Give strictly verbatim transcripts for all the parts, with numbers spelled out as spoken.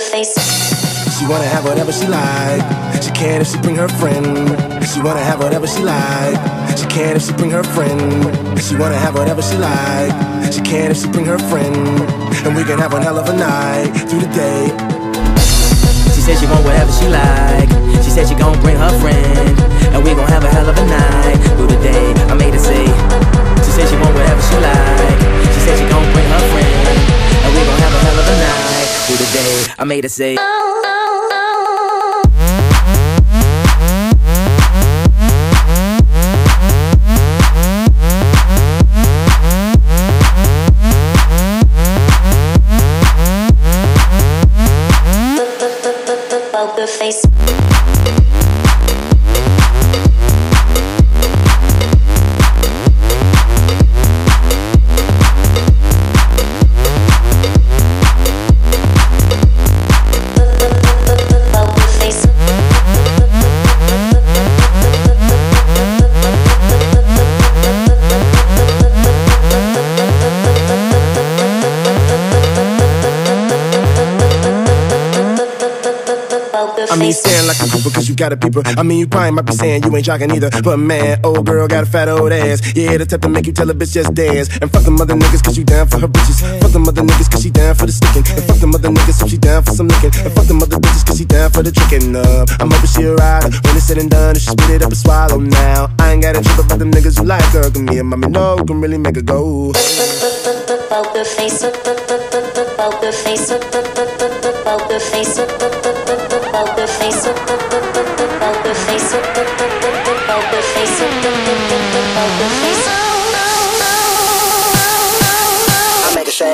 face. She wanna have whatever she like. She can if she bring her friend. She wanna have whatever she like. She can if she bring her friend. She wanna have whatever she like. She can if she bring her friend. And we can have one hell of a night through the day. She said she want whatever she like. She said she gon' bring her friend. And we gon' have a hell of a night through the day. I made her say. She said she want whatever she like. She said she gon' bring her friend. And we gon' have a hell of a night through the day. I made her say. Poker face. I mean, saying like a people cause you got a peeper. I mean, you probably might be saying you ain't jocking either. But man, old girl got a fat old ass. Yeah, the type to make you tell a bitch just dance. And fuck them other niggas cause you down for her bitches. Fuck them other niggas cause she down for the sticking. And fuck them other niggas if she down for some licking. And fuck them other bitches cause she down for the tricking. Uh, I'm hoping she a rider. When it's said and done, if she spit it up and swallow now. I ain't got a trip about them niggas who like her. Cause me and mommy know can really make her go. Poker face. Poker face. Poker face. Poker face. Poker face. Poker face. Poker face. I make her say.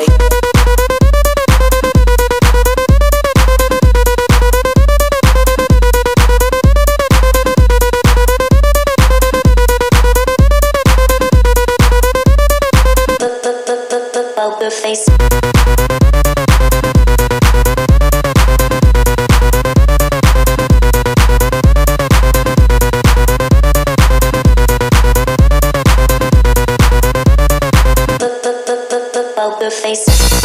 Poker face. Poker face.